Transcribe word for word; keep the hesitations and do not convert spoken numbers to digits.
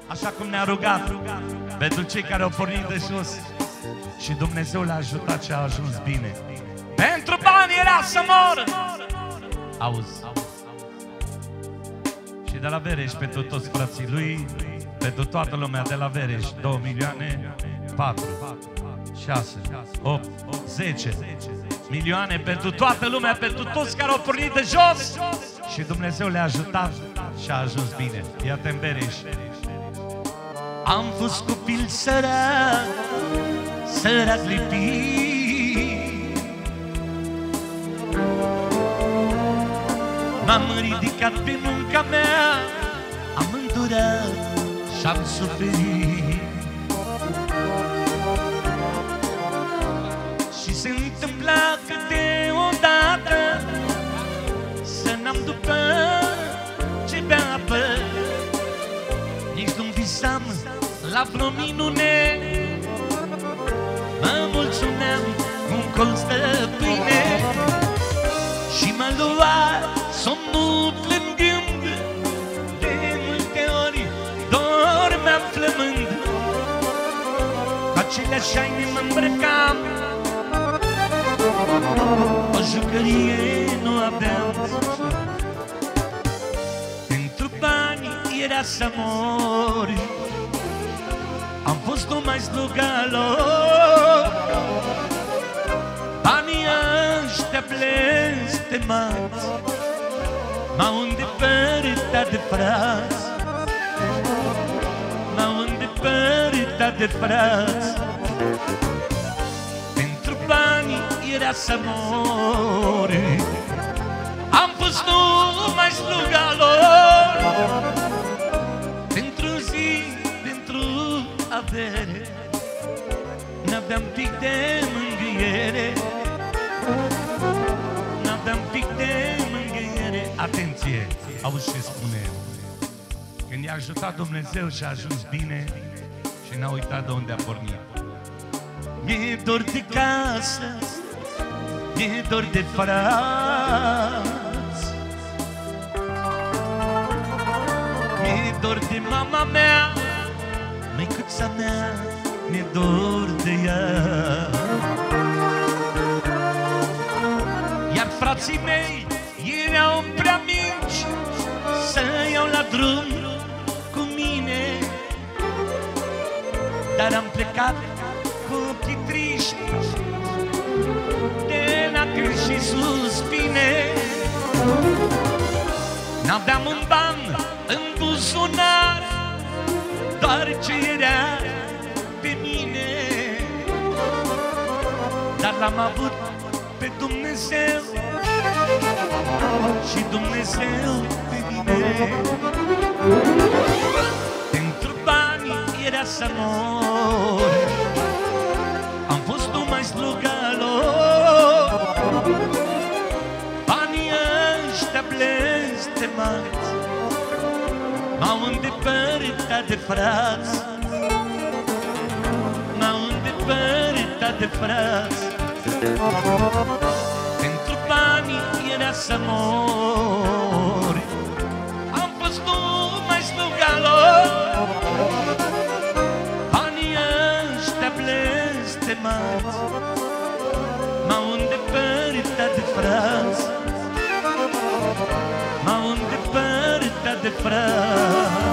așa cum ne-a rugat pentru cei care au pornit de jos și Dumnezeu le-a ajutat și a ajuns bine. Pentru bani era să mor. Auzi. Și de la Vereș pentru toți frații lui, pentru toată lumea de la Vereș, două milioane, patru, șase, opt, zece milioane pentru toată lumea, pentru toți care au pornit de jos și Dumnezeu le-a ajutat și a ajuns bine. Iată în Vereș. Am fost copil sărac, sărac lipit, m-am ridicat pe munca mea, am îndurat și-am suferit. Și se întâmpla câteodată să n-am după ce bea apă, nici nu-mi visam la vreo minune, mă mulțumeam un colț de pâine și mă lua somnul plângând, de multe ori dormeam flămând, cu aceleași haine mă îmbrăcam, o jucărie nu aveam, pentru bani era să mor, am fost numai sluga lor. Banii ăștia blestemați m-au îndepărtat de frați, m-au îndepărtat de frați. Pentru bani era să mor, am fost numai sluga lor. Pentru zi, pentru avere, n-aveam pic de mângâiere, n-aveam pic de mângâiere. Atenție, auzi ce spune. Când i-a ajutat Dumnezeu și a ajuns bine și n-a uitat de unde a pornit. Mi-e dor de casă, mi-e dor de frați, mi-e dor de mama mea, măicuța mea, mi-e dor de ea. Iar frații mei erau prea mici să iau la drum cu mine, dar am plecat cu ochii triști de lacrimi și suspine. N-aveam un ban în buzunar, doar ce era pe mine, dar l-am avut pe Dumnezeu și Dumnezeu pe mine. Pentru bani era să mor, am fost numai sluga lor. Banii ăștia blestemați m-au îndepărtat de frați, m-au îndepărtat de frați. Pentru banii era să mor, am fost numai sluga lor. Banii ăștia blestemați m-au îndepărtat de frați, m-au îndepărtat de frați.